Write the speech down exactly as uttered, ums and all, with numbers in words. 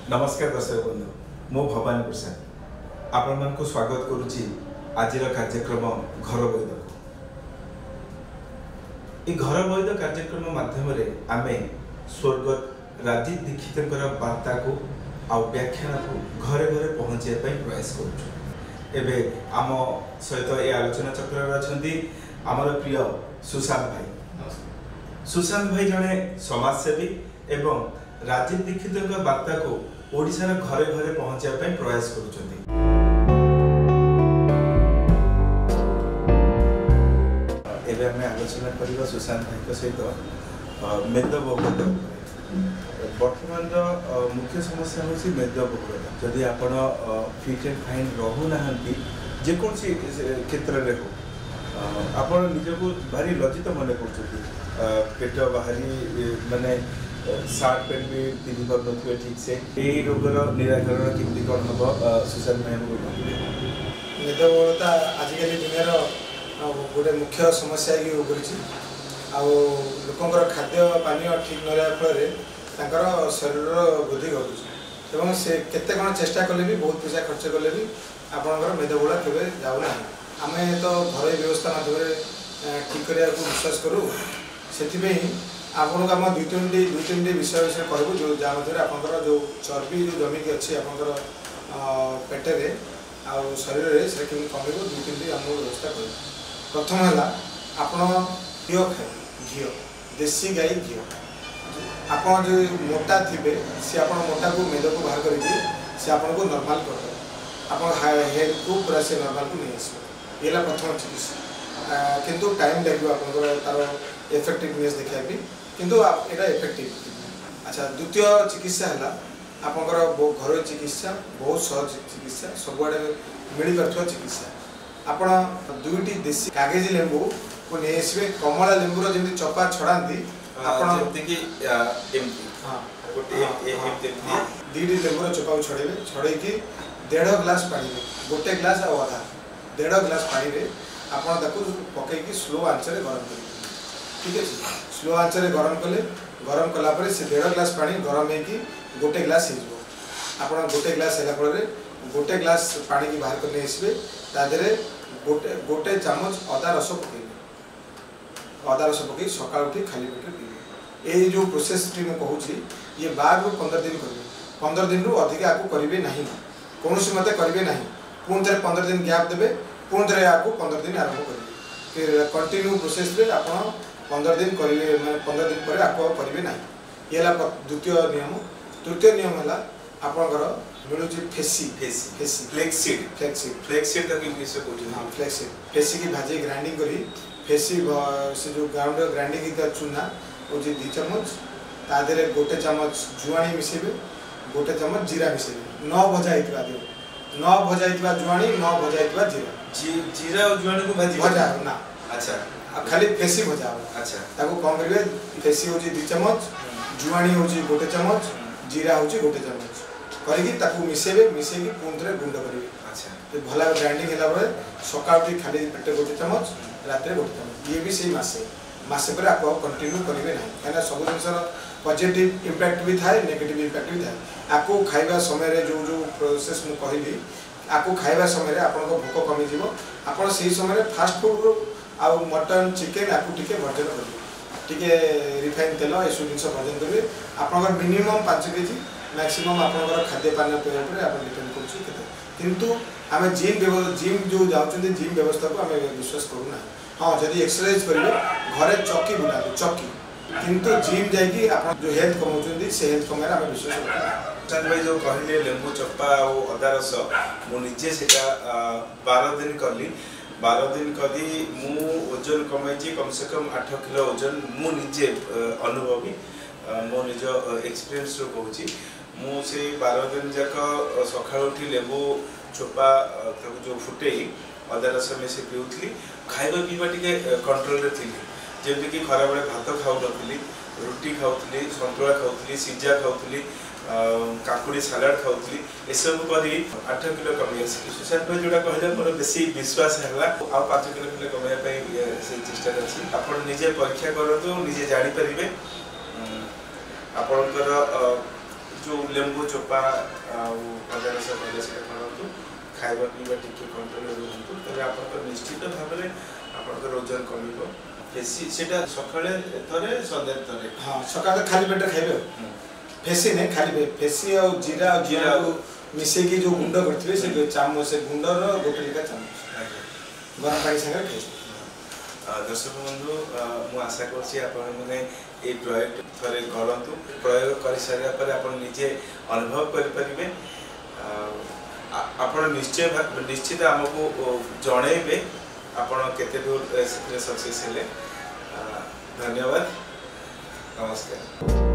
नमस्कार दर्शक बंधु मो भवानी प्रसाद आपण मन को स्वागत करुच्ची आज कार्यक्रम घर वैद ये घर वैद कार्यक्रम माध्यम आमे स्वर्गत राजीव दीक्षित वार्ता को आ व्याख्यान को घरे घरे पहुँचाई प्रयास करुँ आम सहित ये आलोचना चक्र अच्छा आमर प्रिय सुशांत भाई सुशांत भाई जड़े समाजसेवी एवं राजीव दीक्षित वार्ता को ओडिशार घरे घरे पहुँचाई प्रयास करुछंती। एबे हमें आलोचना करबा सुशांत भाई सहित मेदबहुलता वर्तमान मुख्य समस्या हूँ मेदबहुलता जदि आपण फिट एंड फाइन रहू नाहंती जेकोसी क्षेत्र में हो आपण निजको भारी लज्जित मन कर पेट बाहरी माने सार्ट पेंट भी पिधि पार ठीक से यही रोगर निराकरण केमती कौन हम सुशांत भाई मेदबहुलता आजिकल दुनिया गोटे मुख्य समस्या की उभरी आलोकर खाद्य पानी ठीक न फल शरीर वृद्धि घटुचे से केते कौन चेष्टा कले भी बहुत पैसा खर्च कले भी आपंकर मेदबहुलता केवे जाऊना आम तो घर व्यवस्था माध्यम ठीक करने को विश्वास करूँ से आपन को आम दुई तीन दुई तीन विषय विषय कहूँ जो जहाँ मध्य आपंकर जो चर्बी जो जमिकी अच्छी आपंकर पेटे आउ शरीर से कमे दुई तीन आम व्यवस्था कर प्रथम है आपण घी खाए घी देसी गाई घी आप जो मोटा थे सी आप मोटा को मेद को बाहर करके सी आपन को नॉर्मल कर आप हेड को पूरा से नॉर्मल को नहीं आस ये प्रथम चिकित्सा किंतु टाइम लगे आपंकर तार इफेक्टिवनेस देखा भी किंतु यहाँ इफेक्टिव अच्छा द्वितीय चिकित्सा है आपंकर घर चिकित्सा बहुत सहज चिकित्सा सबुआड़े मिल पार चिकित्सा आपण दुईटी देसी कागजी लेंबू को नहीं आसवे कमला लेंबूर जमी चपा छड़ाती दुईटी लेंबूर चपा को छड़े छड़े डेढ़ ग्लास पानी गोटे ग्लास आधा डेढ़ ग्लास पानी आपड़ पकईकि स्लो आंचरे गरम कर ठीक है स्लो आंचरे गरम कले गरम कलापर से डेढ़ ग्लास पानी गरम होगी गोटे ग्लास आप गोटे ग्लास है फल गोटे ग्लास पानी की बाहर करने आसवे तादे गोटे गोटे चामच अदा रस पकड़े अदा रस पकई सका उठी खाली पेटे पीबे ये जो प्रोसेस टी मैं कहूँ ये बार रु पंद्रह दिन करेंगे पंद्रह दिन रु अधिक आपको करेंगे ना कौन मत करेंगे ना पुणी थे पंद्रह दिन गैप देवे पुणी थे आपको पंद्रह दिन आरंभ करेंगे कंटिन्यू प्रोसेस रे आप पंद्रह दिन करेंगे मैं पंद्रह दिन पर आपको करेंगे ना ये द्वितीय नियम तृतीय नियम है आपंकर मिलूँ फेसी फेसी फेसी फ्लेक्सीड फ्लेक्सीड फ्लेक्सीड इंग्लीश हाँ फ्लेक्सीड फेसी की भाजी ग्राइंडिंग करी फेसी से जो ग्राउंड ग्राइंडिंग की चूना वो दी चमच तादे गोटे चमच जुआणी मिसेबे गोटे चमच जीरा मिसेबे न भजा होता दे न भजा होता जुआणी न भजा होता जीरा जीरा और जुआणी को भाजी भजा ना अच्छा खाली फेसी भजा अच्छा ताको कौन करेंगे फेसी हूँ दी चमच जुआणी हूँ गोटे चमच जीरा हूँ गोटे चमच करके मिसेबे मिसेकी पुणी थे गुंड करेंगे अच्छा तो भला ग्राइंडिंग है सका खाली पेटे गोटे चमच रात गोटे चमच ये भी सही मसे मसे पर आप कंटिन्यू करेंगे ना कहीं सब जिन पॉजिटिव इम्पैक्ट भी थाए नेगेटिव इम्पैक्ट भी थाए आपको खाइबा समय जो जो प्रोसेस मु कहली आपको खाइबा समय आप भोक कमिज आप समय फास्ट फुड आ मटन चिकेन आपको टी वर्जन करेंगे टी रिफाइन तेल ये सब जिन वर्जन करेंगे आप मिनिमम पाँच केजी मैक्सिमम आपंकर खाद्य पान पेय आप डिपेंड कर किंतु आम जिम जिम जो जाऊँ जिम व्यवस्था को आम विश्वास करूना हाँ जदि एक्सरसाइज करेंगे घरे चौकी बुला चौकी किंतु जिम जाकि आप जो हेल्थ कमाऊँ से हेल्थ कमार आम विश्वास करते भाई जो कहले लेंबू चप्पा और अदा रस मुझे से बारह दिन कली बारह दिन कदी मु ओजन कमाई कम से कम आठ किलो ओजन मु निजे अनुभवी मो निज एक्सपीरियंस कहूँ मुझे बारह दिन जाक सका उठी लेंबू चोपा जो फुटे अदा रस मिसे पीऊली खाଇବା पीवा टे कंट्रोल थी जमी कि खरा बेले भात खाऊ नी रुटी खाऊली सतुला खाऊली सीजा खाऊली काकुड़ी सालाड खाऊली एसबू कर आठ किलो कमी आसी सुशांत भाई जोड़ा कहले मोर बेसी विश्वास है आ पाँच किलो किलो कमाई से चेष्टा अच्छी आप निजे परीक्षा करूँ निजे जापर आपणकर जो लेंबू चोपा अदा रस कहले से खातु खाइबा पीबा टिके कंट्रोल रुहतु तबे आपन निश्चित भाव में आपन ओजन कमिबो फेसी सेटा सकाळे थरे संध्या थरे हां सकाळे खाली पेट खाइबे फेसी ने खाली फेसी और जीरा और जीरा को मिसे की जो गुंड करथिबे से चामच से गुंडर गोटे लिका चामच गरम पानी संगे खाइबे दर्शक बंधु मु आशा करछि आपण माने ए प्रयोग थरे करंतु प्रयोग करि सारिया पर आपण निजे अनुभव करि परिबे आपण निश्चय निश्चित हमको जणेबे आपण केते दूर सक्सेस हेले धन्यवाद नमस्कार।